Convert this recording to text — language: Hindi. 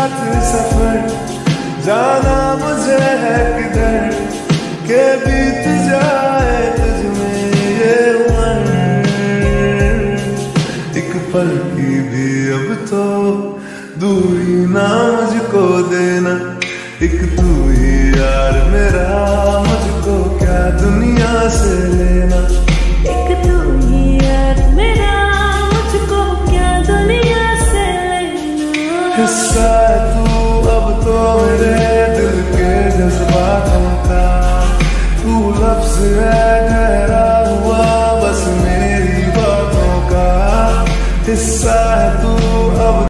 साथ सफर जाना मुझे है किधर के बीत जाए तुझमें ये उम्र। एक पल की भी अब तो दूरी ना मुझको देना, एक तू ही यार मेरा, मुझको क्या दुनिया से लेना। एक तू ही यार मेरा, मुझको क्या दुनिया से लेना। हिस्सा है तू अब तो मेरे दिल के जज्बातों का, तू लफ्ज़ है ठहरा हुआ बस मेरी बातों का। हिस्सा है तू अब